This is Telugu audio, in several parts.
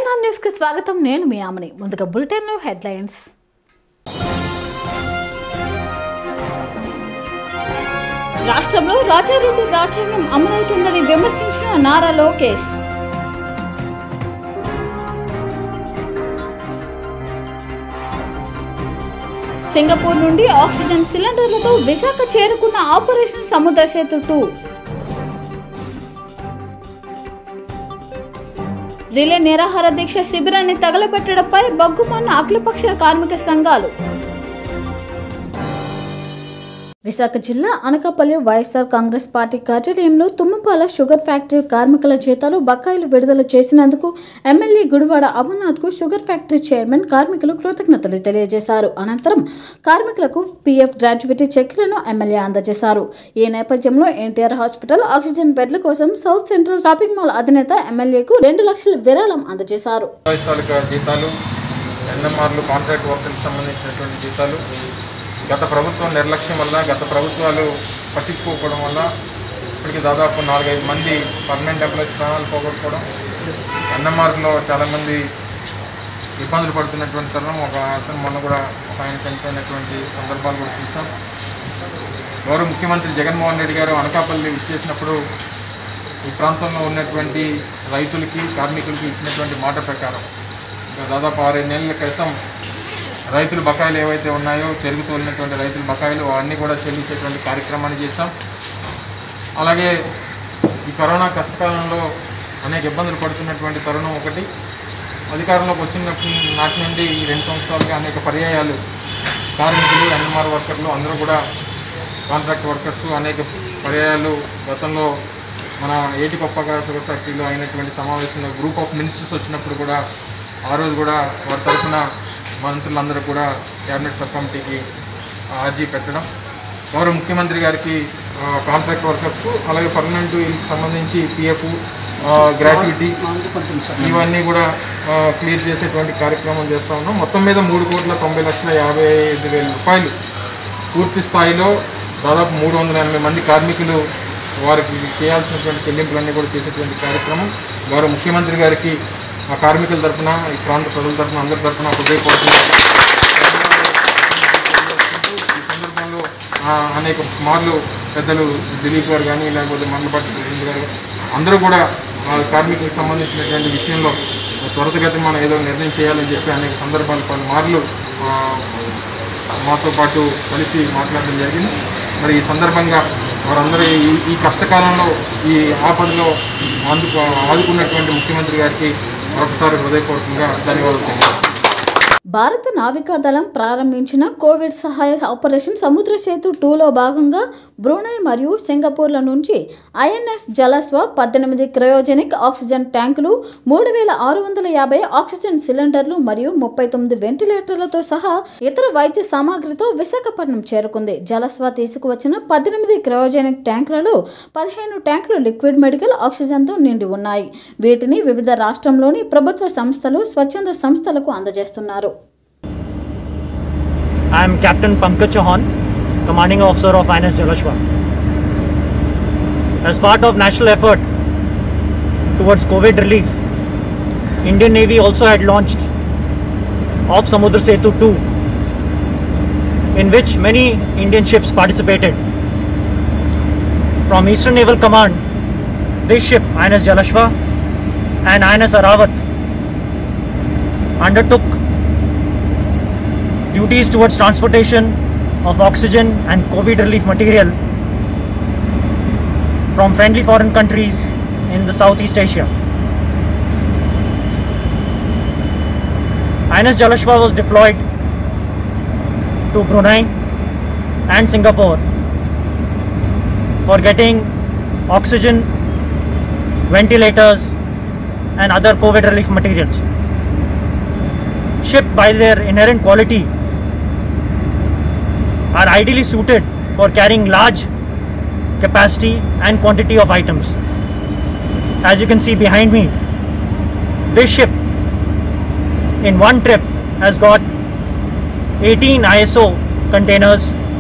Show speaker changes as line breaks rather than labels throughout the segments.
తెలంగాణ న్యూస్ కి స్వాగతం. నేను మీ ఆమని. ముందుగా బులెటిన్ లో హెడ్లైన్స్. రాష్ట్రంలో రాజారెడ్డి రాజ్యాంగం అమలవుతుందని విమర్శించిన నారా లోకేష్. సింగపూర్ నుండి ఆక్సిజన్ సిలిండర్లతో విశాఖ చేరుకున్న ఆపరేషన్ సముద్ర సేతు 2. రిలే నిరాహార దీక్ష శిబిరాన్ని తగలబెట్టడంపై బగ్గుమన్న అఖిలపక్ష కార్మిక సంఘాలు. విశాఖ జిల్లా అనకాపల్లి వైఎస్ఆర్ కాంగ్రెస్ పార్టీ కార్యాలయంలో తుమ్మపాల షుగర్ ఫ్యాక్టరీ కార్మికుల జీతాలు బకాయిలు విడుదల చేసినందుకు ఎమ్మెల్యే గుడివాడ అమర్నాథ్కు షుగర్ ఫ్యాక్టరీ చైర్మన్ కార్మికులు కృతజ్ఞతలు తెలియజేశారు. అనంతరం కార్మికులకు పీఎఫ్ గ్రాట్యుటీ చెక్లను ఎమ్మెల్యే అందజేశారు. ఈ నేపథ్యంలో ఎన్టీఆర్ హాస్పిటల్ ఆక్సిజన్ బెడ్ల కోసం సౌత్ సెంట్రల్ షాపింగ్ మాల్ అధినేత ఎమ్మెల్యేకు 2 లక్షల విరాళం అందజేశారు.
గత ప్రభుత్వం నిర్లక్ష్యం వల్ల, గత ప్రభుత్వాలు పట్టించుకోకపోవడం వల్ల ఇప్పటికి దాదాపు 4-5 మంది పర్మనెంట్ ఎంప్లాయీస్ ప్రాణాలు పోగొట్టుకోవడం, ఎన్ఎంఆర్లో చాలామంది ఇబ్బందులు పడుతున్నటువంటి తరుణం. ఒక అతను మొన్న కూడా ఒక ఆయన చనిపోయినటువంటి సందర్భాలు కూడా చూసాం. గౌరవ ముఖ్యమంత్రి జగన్మోహన్ రెడ్డి గారు అనకాపల్లి విచ్చేసినప్పుడు ఈ ప్రాంతంలో ఉన్నటువంటి రైతులకి, కార్మికులకి ఇచ్చినటువంటి మాట ప్రకారం దాదాపు 6-7 నెలల క్రితం రైతుల బకాయిలు ఏవైతే ఉన్నాయో, చెరుకు తోలినటువంటి రైతుల బకాయిలు అవన్నీ కూడా చెల్లించేటువంటి కార్యక్రమాన్ని చేస్తాం. అలాగే ఈ కరోనా కష్టకాలంలో అనేక ఇబ్బందులు పడుతున్నటువంటి తరుణం ఒకటి. అధికారంలోకి వచ్చినప్పటి నాటి నుండి ఈ 2 సంవత్సరాలుగా అనేక పర్యాయాలు కార్మికులు, ఎన్ఎంఆర్ వర్కర్లు అందరూ కూడా, కాంట్రాక్ట్ వర్కర్స్ అనేక పర్యాయాలు గతంలో మన ఏటికొప్ప షుగర్ ఫ్యాక్టరీలో అయినటువంటి సమావేశంలో గ్రూప్ ఆఫ్ మినిస్టర్స్ వచ్చినప్పుడు కూడా ఆ రోజు కూడా వారి తరఫున మంత్రులందరూ కూడా క్యాబినెట్ సబ్ కమిటీకి అర్జీ పెట్టడం, గౌరవ ముఖ్యమంత్రి గారికి కాంట్రాక్ట్ వర్కర్స్కు అలాగే పర్మనెంట్ సంబంధించి పిఎఫ్ గ్రాట్యుటీ ఇవన్నీ కూడా క్లియర్ చేసేటువంటి కార్యక్రమం చేస్తూ ఉన్నాం. మొత్తం మీద 3,90,55,000 రూపాయలు పూర్తి స్థాయిలో దాదాపు 380 మంది కార్మికులు వారికి చేయాల్సినటువంటి చెల్లింపులన్నీ కూడా చేసేటువంటి కార్యక్రమం. గౌరవ ముఖ్యమంత్రి గారికి ఆ కార్మికుల తరఫున, ఈ ప్రాంత ప్రజల తరఫున, అందరి తరఫున హృదయపూర్వకంగా ఈ సందర్భంలో అనేక మార్లు పెద్దలు దిలీప్ గారు కానీ, లేకపోతే మండలపాటి ప్రెసిడెంట్ గారు అందరూ కూడా కార్మికులకు సంబంధించినటువంటి విషయంలో త్వరితగతి మనం ఏదో నిర్ణయం చేయాలని చెప్పి అనేక సందర్భాలు పలుమార్లు మాతో పాటు కలిసి మాట్లాడడం జరిగింది. మరి ఈ సందర్భంగా వారందరూ ఈ కష్టకాలంలో, ఈ ఆపదలో ఆదుకున్నటువంటి ముఖ్యమంత్రి గారికి మరొకసారి హృదయపూర్వకంగా ధన్యవాదాలు తెలియజేస్తున్నాను.
భారత నావికాదళం ప్రారంభించిన కోవిడ్ సహాయ ఆపరేషన్ సముద్ర సేతు 2లో భాగంగా బ్రూనై మరియు సింగపూర్ల నుంచి ఐఎన్ఎస్ జలస్వ 18 క్రయోజెనిక్ ఆక్సిజన్ ట్యాంకులు, 3,650 ఆక్సిజన్ సిలిండర్లు మరియు 39 వెంటిలేటర్లతో సహా ఇతర వైద్య సామాగ్రితో విశాఖపట్నం చేరుకుంది. జలస్వ తీసుకువచ్చిన 18 క్రయోజెనిక్ ట్యాంకులలో 15 ట్యాంకులు లిక్విడ్ మెడికల్ ఆక్సిజన్తో నిండి ఉన్నాయి. వీటిని వివిధ రాష్ట్రంలోని ప్రభుత్వ సంస్థలు, స్వచ్ఛంద సంస్థలకు అందజేస్తున్నారు.
I am Captain Pankaj Chauhan, Commanding Officer of INS Jalashwa. As part of national effort towards COVID relief, Indian Navy also had launched Op Samudra Setu 2, in which many Indian ships participated. From Eastern Naval Command, this ship, INS Jalashwa and INS Aravat, undertook duties towards transportation of oxygen and COVID relief material from friendly foreign countries in the Southeast Asia. INS Jalashwa was deployed to Brunei and Singapore for getting oxygen, ventilators and other COVID relief materials. Ships, by their inherent quality, are ideally suited for carrying large capacity and quantity of items. As you can see behind me, this ship in one trip has got 18 ISO containers,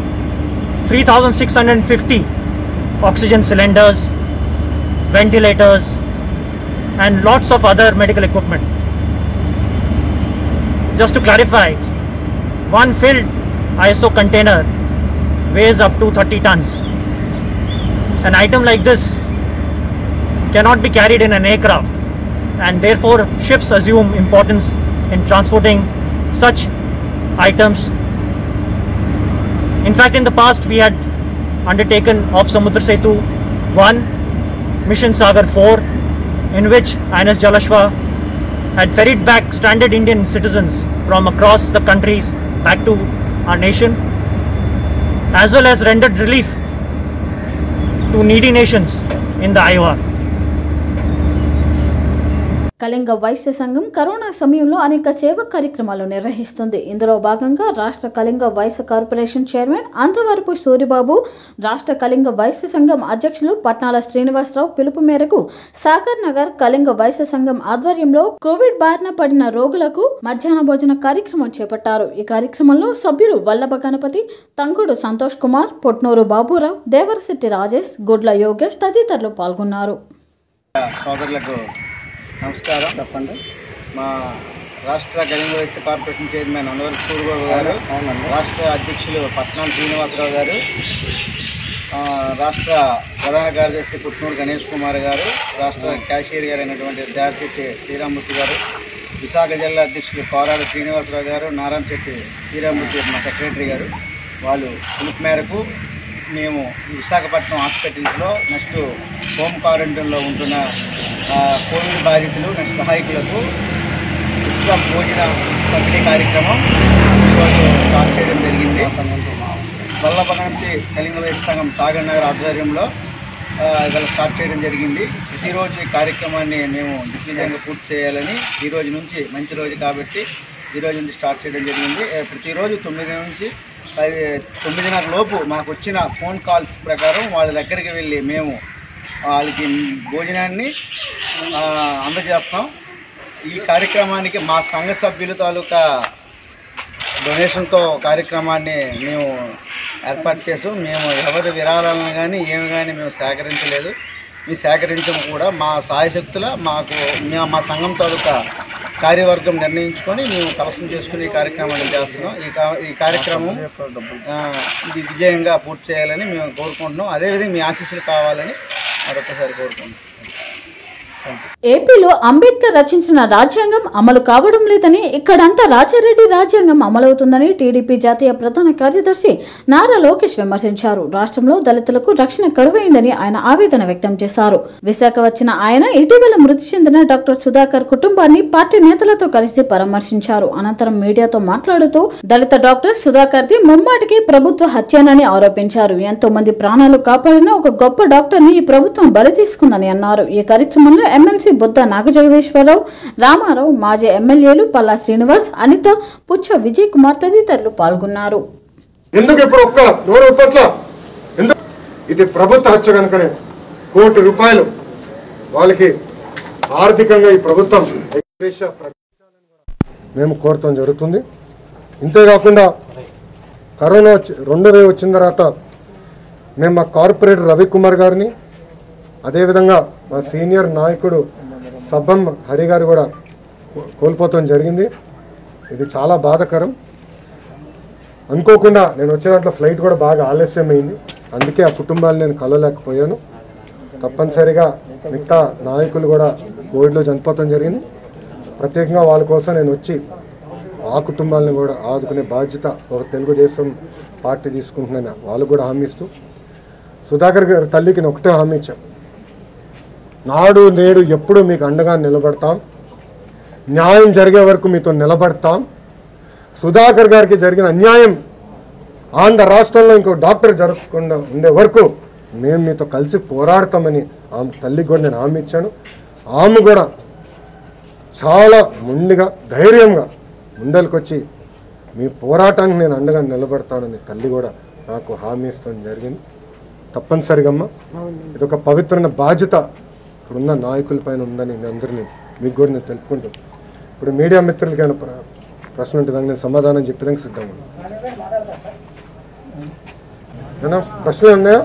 3,650 oxygen cylinders, ventilators and lots of other medical equipment. just to clarify, one filled ISO container weighs up to 30 tons. An item like this cannot be carried in an aircraft, and therefore ships assume importance in transporting such items. In fact, in the past we had undertaken Op Samudra Setu 1, Mission Sagar 4, in which INS Jalashwa had ferried back stranded Indian citizens from across the countries back to our nation, as well as rendered relief to needy nations in the IOR.
Kalinga Vysya సంఘం కరోనా సమయంలో అనేక సేవా కార్యక్రమాలు నిర్వహిస్తుంది. ఇందులో భాగంగా రాష్ట్ర కళింగ వైశ్య కార్పొరేషన్ చైర్మన్ అంతవరపు సూరిబాబు, రాష్ట్ర కళింగ వైశ్య సంఘం అధ్యక్షులు పట్నాల శ్రీనివాసరావు పిలుపు మేరకు సాగర్ నగర్ కళింగ వైశ్య సంఘం ఆధ్వర్యంలో కోవిడ్ బారిన పడిన రోగులకు మధ్యాహ్న భోజన కార్యక్రమం చేపట్టారు. ఈ కార్యక్రమంలో సభ్యులు వల్లభ గణపతి, తంగుడు సంతోష్ కుమార్, పొట్నూరు బాబురావు, దేవరశెట్టి రాజేష్, గుడ్ల యోగేష్ తదితరులు పాల్గొన్నారు.
నమస్కారం. చెప్పండి. మా రాష్ట్ర కళింగ వైశ్య కార్పొరేషన్ చైర్మన్ అంతవరపు సూరిబాబు గారు, రాష్ట్ర అధ్యక్షులు పట్నాల శ్రీనివాసరావు గారు, రాష్ట్ర ప్రధాన కార్యదర్శి పుట్నూరు గణేష్ కుమార్ గారు, రాష్ట్ర క్యాషియర్ గారు అయినటువంటి దేవరశెట్టి శ్రీరామ్మూర్తి గారు, విశాఖ జిల్లా అధ్యక్షులు కోరాడ శ్రీనివాసరావు గారు, నారాయణశెట్టి శ్రీరామ్మూర్తి మా సెక్రటరీ గారు, వాళ్ళు పిలుపు మేరకు మేము విశాఖపట్నం హాస్పిటల్స్లో నెక్స్ట్ హోమ్ క్వారంటైన్లో ఉంటున్న కోవిడ్ బాధితులు నెక్స్ట్ సహాయకులకు ఉచిత భోజన పంపిణీ కార్యక్రమం ఈరోజు స్టార్ట్ చేయడం జరిగింది. వల్లభ నుంచి కళింగ వైశ్య సంఘం సాగర్ నగర్ ఆధ్వర్యంలో ఇవాళ స్టార్ట్ చేయడం జరిగింది. ప్రతిరోజు ఈ కార్యక్రమాన్ని మేము దిగ్విజయంగా పూర్తి చేయాలని ఈరోజు నుంచి మంచి రోజు కాబట్టి ఈరోజు నుంచి స్టార్ట్ చేయడం జరిగింది. ప్రతిరోజు 9 నుంచి 9:30 లోపు మాకు వచ్చిన ఫోన్ కాల్స్ ప్రకారం వాళ్ళ దగ్గరికి వెళ్ళి మేము వాళ్ళకి భోజనాన్ని అందజేస్తాం. ఈ కార్యక్రమానికి మా సంఘ సభ్యుల తాలూకా డొనేషన్తో కార్యక్రమాన్ని మేము ఏర్పాటు చేసాం. మేము ఎవరి విరాళాలను కానీ ఏమి కానీ మేము సేకరించలేదు, మేము సేకరించము కూడా. మా సాయశక్తుల మా సంఘం తాలూకా కార్యవర్గం నిర్ణయించుకొని మేము కలెక్షన్ చేసుకుని ఈ కార్యక్రమాన్ని చేస్తున్నాం. ఈ కార్యక్రమం ఇది విజయంగా పూర్తి చేయాలని మేము కోరుకుంటున్నాం. అదేవిధంగా మీ ఆశీస్సులు కావాలని మరొకసారి కోరుకుంటున్నాం.
ఏపీలో అంబేద్కర్ రచించిన రాజ్యాంగం అమలు కావడం లేదని, ఇక్కడంతా రాజారెడ్డి రాజ్యాంగం అమలవుతుందని టీడీపీ జాతీయ ప్రధాన కార్యదర్శి నారా లోకేష్ విమర్శించారు. రాష్ట్రంలో దళితులకు రక్షణ కరువైందని ఆయన ఆవేదన వ్యక్తం చేశారు. విశాఖ వచ్చిన ఆయన ఇటీవల మృతి చెందిన డాక్టర్ సుధాకర్ కుటుంబాన్ని పార్టీ నేతలతో కలిసి పరామర్శించారు. అనంతరం మీడియాతో మాట్లాడుతూ దళిత డాక్టర్ సుధాకర్ది ముమ్మాటికి ప్రభుత్వ హత్యనని ఆరోపించారు. ఎంతో మంది ప్రాణాలు కాపాడిన ఒక గొప్ప డాక్టర్ ని ఈ ప్రభుత్వం బలి తీసుకుందని అన్నారు. ఈ కార్యక్రమంలో ఎమ్మెల్సీ బుద్ధ నాగజగదీశ్వరరావు, రామారావు, మాజీ ఎమ్మెల్యేలు పల్లా శ్రీనివాస్, అనిత, పుచ్చ విజయ్ కుమార్ తదితరులు పాల్గొన్నారు.
ఎందుకు ఇప్పుడు ఒక్క నోరు పట్ల ఇది ప్రభుత్వ హత్య కనుకనే ₹1 కోటి వాళ్ళకి ఆర్థికంగా ఈ ప్రభుత్వం మేము కోరటం జరుగుతుంది. ఇంతేకాకుండా కరోనా 2 వేవ్ వచ్చిన తర్వాత మేము మా కార్పొరేటర్ రవికుమార్ గారిని, అదేవిధంగా మా సీనియర్ నాయకుడు సబ్బం హరి గారు కూడా కోల్పోవడం జరిగింది. ఇది చాలా బాధాకరం. అనుకోకుండా నేను వచ్చే దాంట్లో ఫ్లైట్ కూడా బాగా ఆలస్యమైంది, అందుకే ఆ కుటుంబాలు నేను కలవలేకపోయాను. తప్పనిసరిగా మిగతా నాయకులు కూడా కోవిడ్లో చనిపోవడం జరిగింది. ప్రత్యేకంగా వాళ్ళ కోసం నేను వచ్చి ఆ కుటుంబాలను కూడా ఆదుకునే బాధ్యత ఒక తెలుగుదేశం పార్టీ తీసుకుంటున్నాను వాళ్ళు కూడా హామీ ఇస్తూ, సుధాకర్ గారి తల్లికి నేను ఒకటే హామీ ఇచ్చాను, నాడు నేడు ఎప్పుడు మీకు అండగా నిలబడతాం, న్యాయం జరిగే వరకు మీతో నిలబడతాం. సుధాకర్ గారికి జరిగిన అన్యాయం ఆంధ్ర రాష్ట్రంలో ఇంకో డాక్టర్ జరగకుండా ఉండే వరకు మేము మీతో కలిసి పోరాడతామని ఆమె తల్లికి కూడా నేను హామీ ఇచ్చాను. ఆమె కూడా చాలా మొండిగా ధైర్యంగా ముందరికి వచ్చి మీ పోరాటానికి నేను అండగా నిలబడతానని తల్లి కూడా నాకు హామీ ఇస్తాం జరిగింది. తప్పనిసరిగా అమ్మ ఇది ఒక పవిత్రమైన బాధ్యత ఇప్పుడున్న నాయకుల పైన ఉందని మీ అందరినీ మీకు కూడా నేను తెలుపుకుంటూ, ఇప్పుడు మీడియా మిత్రులకైనా ప్రశ్న ఉంటే దానికి నేను సమాధానం చెప్పడానికి సిద్ధంగా ఉన్నాను. ప్రశ్నలు ఉన్నాయా?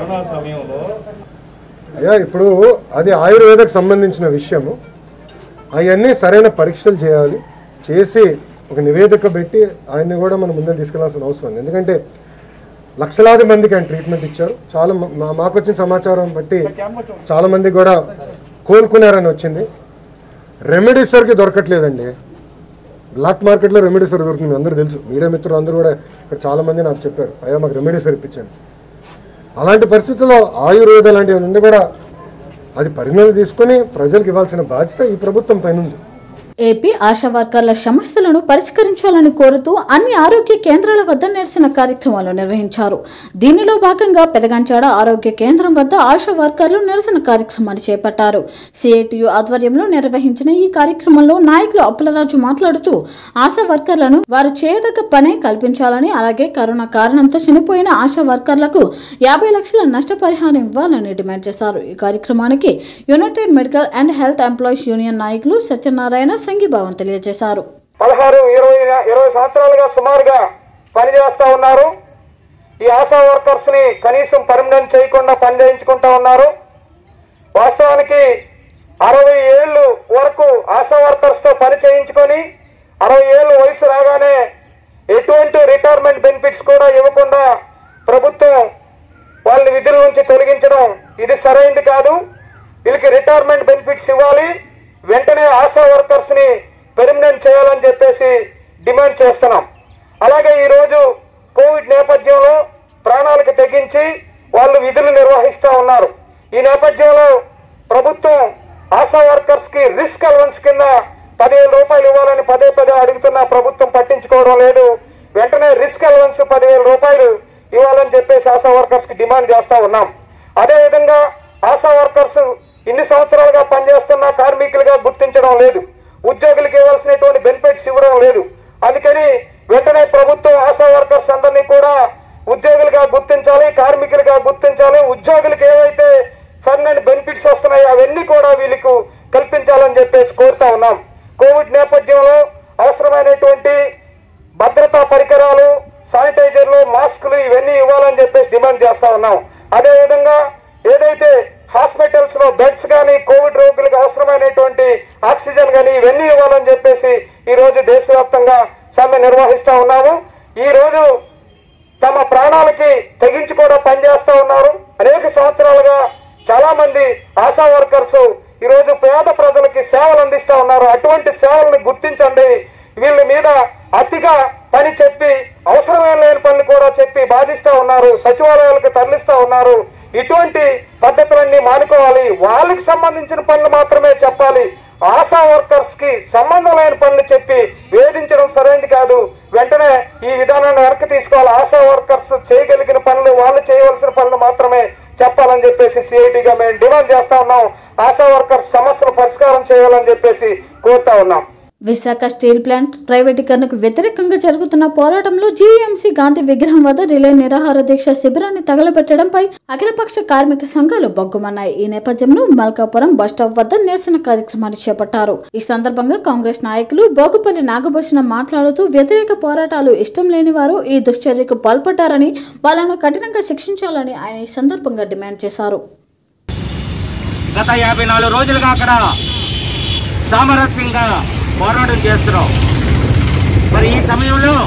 అయ్యా ఇప్పుడు అది ఆయుర్వేదకు సంబంధించిన విషయము. అవన్నీ సరైన పరీక్షలు చేయాలి, చేసి ఒక నివేదిక పెట్టి ఆయన్ని కూడా మనం ముందే తీసుకెళ్లాల్సిన అవసరం ఉంది. ఎందుకంటే లక్షలాది మందికి ఆయన ట్రీట్మెంట్ ఇచ్చారు. చాలా మాకు వచ్చిన సమాచారం బట్టి చాలా మందికి కూడా కోలుకున్నారని వచ్చింది. రెమెడీసర్కి దొరకట్లేదండి. బ్లాక్ మార్కెట్లో రెమెడీసర్ దొరుకుతుంది, మీ అందరూ తెలుసు. మీడియా మిత్రులు అందరూ కూడా ఇక్కడ చాలామంది నాకు చెప్పారు, అయ్యా మాకు రెమెడీసర్ ఇప్పించాను. అలాంటి పరిస్థితుల్లో ఆయుర్వేద లాంటివి నుండి కూడా అది పరిగణన తీసుకొని ప్రజలకు ఇవ్వాల్సిన బాధ్యత ఈ ప్రభుత్వం పైన ఉంది.
ఏపీ ఆశా వర్కర్ల సమస్యలను పరిష్కరించాలని కోరుతూ అన్ని ఆరోగ్య కేంద్రాల వద్ద నిరసన కార్యక్రమాలు నిర్వహించారు. దీనిలో భాగంగా పెదగంచాడ ఆరోగ్య కేంద్రం వద్ద ఆశా వర్కర్లు నిరసన కార్యక్రమాన్ని చేపట్టారు. సిఐటియు ఆధ్వర్యంలో నిర్వహించిన ఈ కార్యక్రమంలో నాయకులు అప్పలరాజు మాట్లాడుతూ ఆశా వర్కర్లను వారు చేయదగ్గ పనే కల్పించాలని, అలాగే కరోనా కారణంతో చనిపోయిన ఆశా వర్కర్లకు 50 లక్షల నష్టపరిహారం ఇవ్వాలని డిమాండ్ చేశారు. ఈ కార్యక్రమానికి united medical and health employees union నాయకులు సత్యనారాయణ సంఘీభావం తెలియజేశారు.
16-20 సంవత్సరాలుగా సుమారుగా పనిచేస్తూ ఉన్నారు. ఈ ఆశా వర్కర్స్ ని కనీసం పర్మనెంట్ చేయకుండా పనిచేయించుకుంటా ఉన్నారు. వాస్తవానికి 60 ఏళ్ళు వరకు ఆశా వర్కర్స్ తో పని చేయించుకొని 60 ఏళ్ళు వయసు రాగానే ఎటువంటి రిటైర్మెంట్ బెనిఫిట్స్ కూడా ఇవ్వకుండా ప్రభుత్వం వాళ్ళని విధుల నుంచి తొలగించడం ఇది సరైనది కాదు. వీళ్ళకి రిటైర్మెంట్ బెనిఫిట్స్ ఇవ్వాలి, వెంటనే ఆశా వర్కర్స్ ని పెర్మనెంట్ చేయాలని చెప్పేసి డిమాండ్ చేస్తున్నాం. అలాగే ఈరోజు కోవిడ్ నేపథ్యంలో ప్రాణాలకు తెగించి వాళ్ళు విధులు నిర్వహిస్తూ ఉన్నారు. ఈ నేపథ్యంలో ప్రభుత్వం ఆశా వర్కర్స్ కి రిస్క్ అలవెన్స్ కింద 10,000 రూపాయలు ఇవ్వాలని పదే అడుగుతున్నా ప్రభుత్వం పట్టించుకోవడం లేదు. వెంటనే రిస్క్ అలవెన్స్ 10,000 రూపాయలు ఇవ్వాలని చెప్పేసి ఆశా వర్కర్స్ కి డిమాండ్ చేస్తూ ఉన్నాం. అదేవిధంగా ఆశా వర్కర్స్ ఇన్ని సంవత్సరాలుగా పనిచేస్తున్న కార్మికులుగా గుర్తించడం లేదు, ఉద్యోగులకు ఇవ్వాల్సినటువంటి బెనిఫిట్స్ ఇవ్వడం లేదు. అందుకని వెంటనే ప్రభుత్వం ఆశా వర్కర్స్ అందరినీ కూడా ఉద్యోగులుగా గుర్తించాలి, కార్మికులుగా గుర్తించాలి. ఉద్యోగులకు ఏవైతే పర్మనెంట్ బెనిఫిట్స్ వస్తున్నాయో అవన్నీ కూడా వీళ్ళకు కల్పించాలని చెప్పేసి కోరుతా ఉన్నాం. కోవిడ్ నేపథ్యంలో అవసరమైనటువంటి భద్రతా పరికరాలు, శానిటైజర్లు, మాస్కులు ఇవన్నీ ఇవ్వాలని చెప్పేసి డిమాండ్ చేస్తా ఉన్నాం. అదేవిధంగా ఏదైతే హాస్పిటల్స్ లో బెడ్స్ కానీ, కోవిడ్ రోగులకు అవసరమైనటువంటి ఆక్సిజన్ కానీ ఇవన్నీ ఇవ్వాలని చెప్పేసి ఈ రోజు దేశవ్యాప్తంగా సమ్మె నిర్వహిస్తా ఉన్నాము. ఈ రోజు తమ ప్రాణాలకి తెగించి కూడా పనిచేస్తా ఉన్నారు. అనేక సంవత్సరాలుగా చాలా మంది ఆశా వర్కర్స్ ఈ రోజు పేద ప్రజలకి సేవలు అందిస్తా ఉన్నారు. అటువంటి సేవలను గుర్తించండి. వీళ్ళ మీద అతిగా పని చెప్పి అవసరమైన లేని పనులు కూడా చెప్పి బాధిస్తా ఉన్నారు, సచివాలయాలకు తరలిస్తా ఉన్నారు. ఇటువంటి పద్ధతులన్నీ మానుకోవాలి. వాళ్ళకి సంబంధించిన పనులు మాత్రమే చెప్పాలి. ఆశా వర్కర్స్ కి సంబంధం లేని పనులు చెప్పి వేధించడం సరైనది కాదు. వెంటనే ఈ విధానాన్ని వెనక్కి తీసుకోవాలి. ఆశా వర్కర్స్ చేయగలిగిన పనులు, వాళ్ళు చేయవలసిన పనులు మాత్రమే చెప్పాలని చెప్పేసి సిఐటిగా మేము డిమాండ్ చేస్తా ఉన్నాం. ఆశా వర్కర్స్ సమస్యలు పరిష్కారం చేయాలని చెప్పేసి కోరుతా ఉన్నాం.
విశాఖ స్టీల్ ప్లాంట్ ప్రైవేటీకరణకు వ్యతిరేకంగా జరుగుతున్న పోరాటంలో జీవీఎంసీ గాంధీ విగ్రహం వద్ద రిలే నిరాహార దీక్ష శిబిరాన్ని తగలబెట్టడంపై అఖిలపక్ష కార్మిక సంఘాలు బగ్గుమన్నాయి. ఈ నేపథ్యంలో మల్కాపురం బస్టాప్ వద్ద నిరసన కార్యక్రమాన్ని చేపట్టారు. ఈ సందర్భంగా కాంగ్రెస్ నాయకులు బోగుపల్లి నాగభూషణం మాట్లాడుతూ వ్యతిరేక పోరాటాలు ఇష్టం లేని వారు ఈ దుశ్చర్యకు పాల్పడ్డారని, వాళ్ళను కఠినంగా శిక్షించాలని ఆయన ఈ సందర్భంగా డిమాండ్ చేశారు.
గత 54 రోజులుగా అక్కడ సామరస్యంగా పోరాటం చేస్తున్నాం. మరి ఈ సమయంలో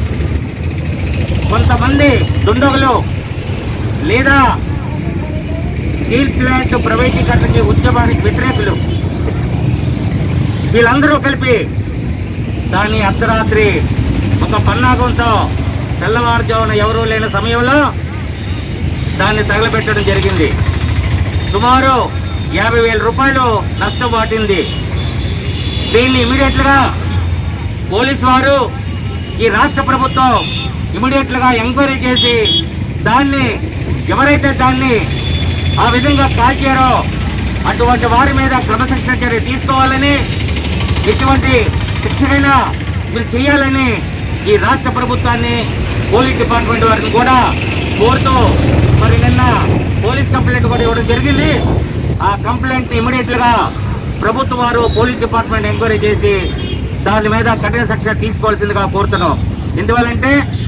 కొంతమంది దుండగులు లేదా స్టీల్ ప్లాంట్ ప్రైవేటీకరణకి ఉద్యమానికి వ్యతిరేకులు వీళ్ళందరూ కలిపి దాన్ని అర్ధరాత్రి ఒక పన్నాగంతో తెల్లవారుజామున ఎవరూ లేని సమయంలో దాన్ని తగలబెట్టడం జరిగింది. సుమారు 50,000 రూపాయలు నష్టం వాటింది. దీన్ని ఇమీడియట్గా పోలీసు వారు, ఈ రాష్ట్ర ప్రభుత్వం ఇమీడియట్గా ఎంక్వైరీ చేసి దాన్ని ఎవరైతే దాన్ని ఆ విధంగా కాల్చారో అటువంటి వారి మీద క్రమశిక్షణ చర్య తీసుకోవాలని, ఎటువంటి శిక్షణైనా మీరు చేయాలని ఈ రాష్ట్ర ప్రభుత్వాన్ని, పోలీస్ డిపార్ట్మెంట్ వారిని కూడా కోరుతూ మరి నిన్న పోలీస్ కంప్లైంట్ కూడా ఇవ్వడం జరిగింది. ఆ కంప్లైంట్ ఇమీడియట్గా ప్రభుత్వం వారు, పోలీస్ డిపార్ట్మెంట్ ఎంక్వైరీ చేసి దాని మీద కఠిన శిక్ష తీసుకోవాల్సిందిగా కోరుతున్నాం. ఎందువల్లంటే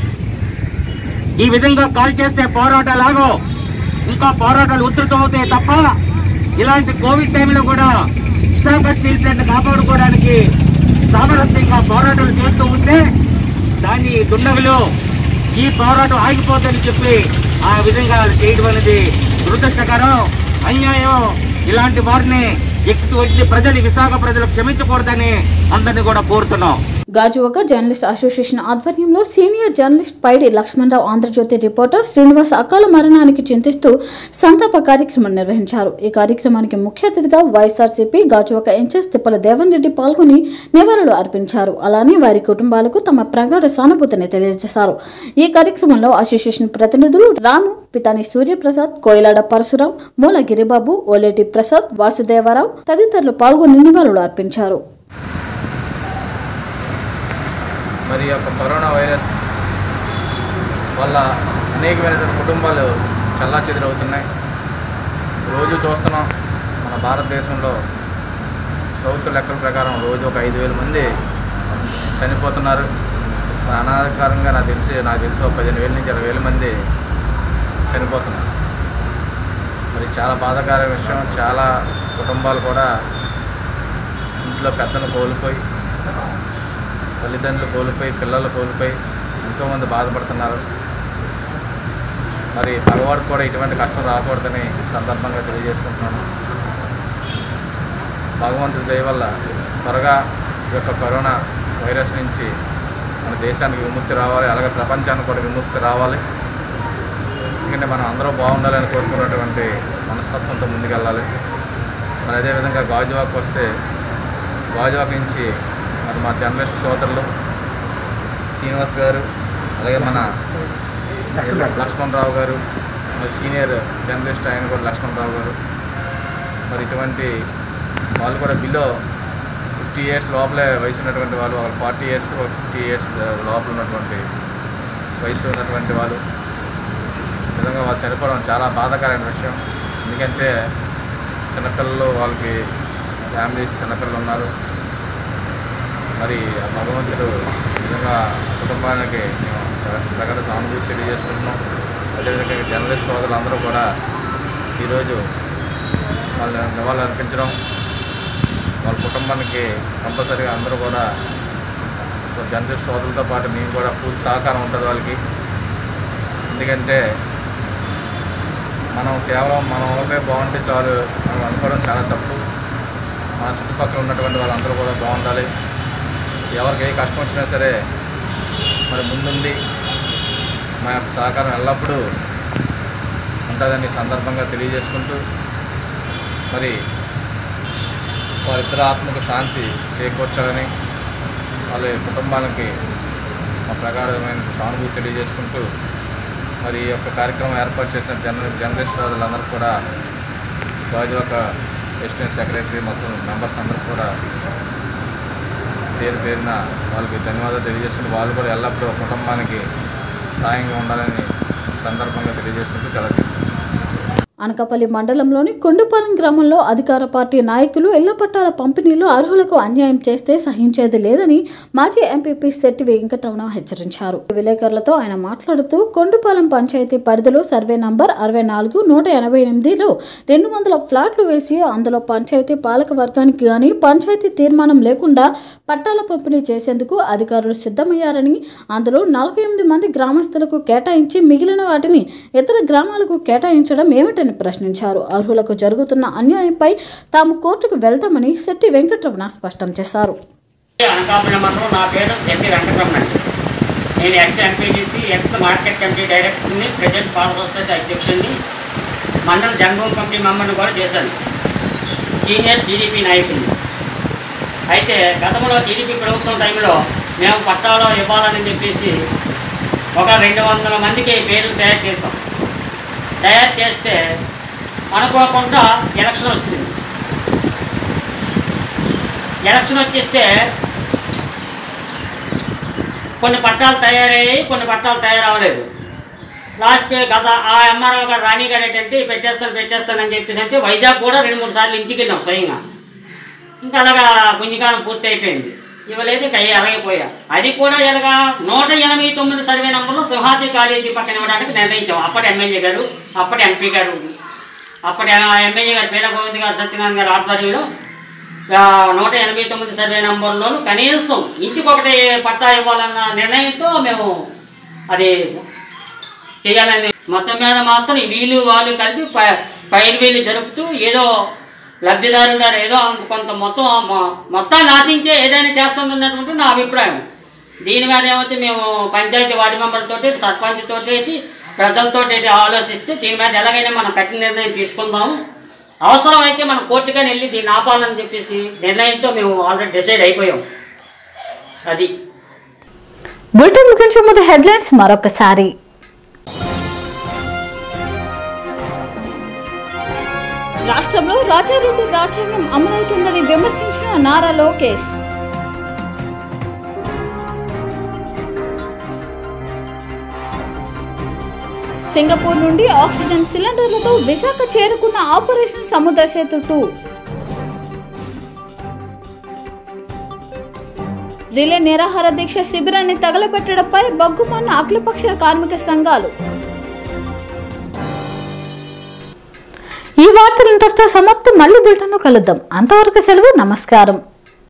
ఈ విధంగా కాల్ చేస్తే పోరాటాలు ఇంకా పోరాటాలు ఉధృతం అవుతాయి తప్ప ఇలాంటి కోవిడ్ టైంలో కూడా విశాఖ స్టీల్ ప్లాంట్ కాపాడుకోవడానికి సామరస్యంగా పోరాటాలు చేస్తూ ఉంటే దాన్ని దుండగులు ఈ పోరాటం ఆగిపోతుందని చెప్పి ఆ విధంగా చేయడం అనేది దురదృష్టకరం, అన్యాయం. ఇలాంటి వారిని ఎటువంటి ప్రజలు, విశాఖ ప్రజలు క్షమించకూడదని అందరినీ కూడా కోరుతున్నాం.
గాజువాక జర్నలిస్ట్ అసోసియేషన్ ఆధ్వర్యంలో senior journalist Paidi Lakshmanarao, Andhrajyothi reporter Srinivas అకాల మరణానికి చింతిస్తూ సంతాప కార్యక్రమం నిర్వహించారు. ఈ కార్యక్రమానికి ముఖ్య అతిథిగా వైఎస్ఆర్సీపీ గాజువాక ఇన్ఛార్జ్ తిప్పల దేవన్ రెడ్డి పాల్గొని నివాళులు అర్పించారు. అలానే వారి కుటుంబాలకు తమ ప్రగాఢ సానుభూతిని తెలియజేశారు. ఈ కార్యక్రమంలో అసోసియేషన్ ప్రతినిధులు రాము, పితాని సూర్యప్రసాద్, కోయిలాడ పరశురాం, మూల గిరిబాబు, ఓలేటి ప్రసాద్, వాసుదేవరావు తదితరులు పాల్గొని నివాళులు అర్పించారు.
మరి యొక్క కరోనా వైరస్ వల్ల అనేకమైనటువంటి కుటుంబాలు చల్లాచెదురవుతున్నాయి. రోజు చూస్తున్నాం మన భారతదేశంలో ప్రభుత్వ లెక్కల ప్రకారం రోజు ఒక 5,000 మంది చనిపోతున్నారు. అనాధికారంగా నాకు తెలిసి ఒక 15,000 నుంచి 20,000 మంది చనిపోతున్నారు. మరి చాలా బాధాకర విషయం. చాలా కుటుంబాలు కూడా ఇంట్లో పెద్దలు కోల్పోయి, తల్లిదండ్రులు కోల్పోయి, పిల్లలు కోల్పోయి ఎంతోమంది బాధపడుతున్నారు. మరి భగవాడికి కూడా ఇటువంటి కష్టం రాకూడదని సందర్భంగా తెలియజేసుకుంటున్నాను. భగవంతుడి దయ వల్ల త్వరగా ఈ యొక్క కరోనా వైరస్ నుంచి మన దేశానికి విముక్తి రావాలి, అలాగే ప్రపంచానికి కూడా విముక్తి రావాలి. ఎందుకంటే మనం అందరూ బాగుండాలని కోరుకున్నటువంటి మనస్తత్వంతో ముందుకెళ్ళాలి. మరి అదేవిధంగా గాజువాక్ వస్తే, గాజువాక్ నుంచి మరి మా జర్నలిస్ట్ సోదరులు శ్రీనివాస్ గారు, అలాగే మన లక్ష్మణరావు గారు, మరి సీనియర్ జర్నలిస్ట్ ఆయన కూడా లక్ష్మణరావు గారు, మరి ఇటువంటి వాళ్ళు కూడా బిలో 50 years లోపలే వయసు ఉన్నటువంటి వాళ్ళు, 40 years 50 years లోపల ఉన్నటువంటి వయసు ఉన్నటువంటి వాళ్ళు, విధంగా వాళ్ళు చనిపోవడం చాలా బాధాకరమైన విషయం. ఎందుకంటే చిన్నపిల్లలు, వాళ్ళకి ఫ్యామిలీస్, చిన్నపిల్లలు ఉన్నారు. మరి భగవంతుడు విధంగా కుటుంబానికి మేము ప్రకారం సానుభూతి తెలియజేసుకుంటున్నాం. అదేవిధంగా జర్నలిస్ట్ సోదరులందరూ కూడా ఈరోజు వాళ్ళని నివాళులు అర్పించడం, వాళ్ళ కుటుంబానికి కంపల్సరీగా అందరూ కూడా జర్నలిస్ట్ సోదరులతో పాటు మేము కూడా పూర్తి సహకారం ఉంటుంది వాళ్ళకి. ఎందుకంటే మనం కేవలం మనం ఒకటే బాగుంటే చాలు మనం అనుకోవడం చాలా తప్పు. మన చుట్టుపక్కల ఉన్నటువంటి వాళ్ళందరూ కూడా బాగుండాలి. ఎవరికి ఏ కష్టం వచ్చినా సరే మరి ముందుండి మా యొక్క సహకారం ఎల్లప్పుడూ ఉంటుందని సందర్భంగా తెలియజేసుకుంటూ, మరి వారిద్దరు ఆత్మకు శాంతి చేకూర్చాలని వాళ్ళ కుటుంబాలకి మా ప్రగాఢమైన సానుభూతి తెలియజేసుకుంటూ, మరి ఈ యొక్క కార్యక్రమం ఏర్పాటు చేసిన జర్నలిస్ట్ సోదరులందరూ కూడా, గాజువాక అసిస్టెంట్ సెక్రటరీ మొత్తం మెంబర్స్ అందరూ కూడా పేరు పేరున వాళ్ళకి ధన్యవాదాలు తెలియజేసుకుంటూ, వాళ్ళు కూడా ఎల్లప్పుడూ కుటుంబానికి సాయంగా ఉండాలని సందర్భంగా తెలియజేసుకుంటూ సెలవు తీసుకుంటున్నాను.
అనకాపల్లి మండలంలోని కొండపాలెం గ్రామంలో అధికార పార్టీ నాయకులు ఇళ్ల పట్టాల పంపిణీలో అర్హులకు అన్యాయం చేస్తే సహించేది లేదని మాజీ ఎంపీపీ శెట్టి వెంకటరమణ హెచ్చరించారు. విలేకరులతో ఆయన మాట్లాడుతూ, కొండపాలెం పంచాయతీ పరిధిలో సర్వే నంబర్ 64 188లో 200 ఫ్లాట్లు వేసి అందులో పంచాయతీ పాలక వర్గానికి కానీ పంచాయతీ తీర్మానం లేకుండా పట్టాల పంపిణీ చేసేందుకు అధికారులు సిద్ధమయ్యారని, అందులో 48 మంది గ్రామస్తులకు కేటాయించి మిగిలిన వాటిని ఇతర గ్రామాలకు కేటాయించడం ఏమిటని ప్రశ్నించారు. అర్హులకు జరుగుతున్న అన్యాయంపై తాము కోర్టుకు వెళ్తామని శెట్టి వెంకటరమణ స్పష్టం చేశారు.
అనకాపల్లి మండలం, నా పేరు శెట్టి వెంకటరమణ. నేను ex MPTC, ex market committee డైరెక్టర్ని, ప్రెసిడెంట్ పాల సొసైటీ అధ్యక్షుడిని, మండల జంగం కమిటీ మెంబర్ని కూడా చేశాను. సీనియర్ టీడీపీ నాయకుడిని. అయితే గతంలో టీడీపీ ప్రభుత్వం టైంలో మేము పట్టాలో ఇవ్వాలని చెప్పేసి ఒక 200 మందికి పేర్లు తయారు చేసాం. తయారు చేస్తే అనుకోకుండా ఎలక్షన్ వచ్చింది. ఎలక్షన్ వచ్చేస్తే కొన్ని పట్టాలు తయారయ్యాయి, కొన్ని పట్టాలు తయారవ్వలేదు. లాస్ట్ గత ఆ ఎంఆర్ఓ గారు రాణి గారు ఏంటంటే పెట్టేస్తానని చెప్పేసి అంటే వైజాగ్ కూడా 2-3 సార్లు ఇంటికి వెళ్ళాం స్వయంగా. ఇంకా అలాగా పుణ్యకాలం పూర్తి అయిపోయింది. ఇవ్వలేదు, ఇంకా అలాగైపోయా. అది కూడా ఇలాగా 189 సర్వే నంబర్లో సింహాద్రి కాలేజీ పక్కన ఇవ్వడానికి నిర్ణయించాం. అప్పటి ఎమ్మెల్యే గారు, అప్పటి ఎంపీ గారు, అప్పటి ఎమ్మెల్యే గారు పేద గోవింద్ గారు, సత్యనారాయణ గారు ఆధ్వర్యంలో 189 సర్వే నంబర్లోను కనీసం ఇంటికొకటి పట్టా ఇవ్వాలన్న నిర్ణయంతో మేము అది చేయాలని మొత్తం మీద మాత్రం వీళ్ళు వాళ్ళు కలిపి పైరు వీళ్ళు జరుపుతూ ఏదో లబ్ధిదారుల ద్వారా ఏదో కొంత మొత్తాన్ని ఆశించే ఏదైనా చేస్తున్నటువంటి నా అభిప్రాయం. దీని మీద ఏమొచ్చి మేము పంచాయతీ వార్డు మెంబర్లతోటి సర్పంచ్ తోటి ప్రజలతోటి ఆలోచిస్తే దీని మీద ఎలాగైనా మనం కఠిన నిర్ణయం తీసుకుందాము, అవసరమైతే మనం కోర్టుగానే వెళ్ళి దీన్ని ఆపాలని చెప్పేసి నిర్ణయంతో మేము ఆల్రెడీ డిసైడ్ అయిపోయాం. అది
బులెటిన్ ముగించే ముందు హెడ్లైన్స్ మరొకసారి. రాష్ట్రంలో రాజారెడ్డి రాజ్యాంగం అమలవుతుందని విమర్శించిన నారా లోకేష్. సింగపూర్ నుండి ఆక్సిజన్ సిలిండర్లతో విశాఖ చేరుకున్న ఆపరేషన్ సముద్ర సేతు 2. రిలే నిరాహార దీక్ష శిబిరాన్ని తగలబెట్టడంపై బగ్గుమన్న అఖిలపక్ష కార్మిక సంఘాలు. ఈ వార్తలు ఇంతటితో సమాప్తం. మళ్ళీ బులెటిన్లో కలుద్దాం. అంతవరకు సెలవు. నమస్కారం.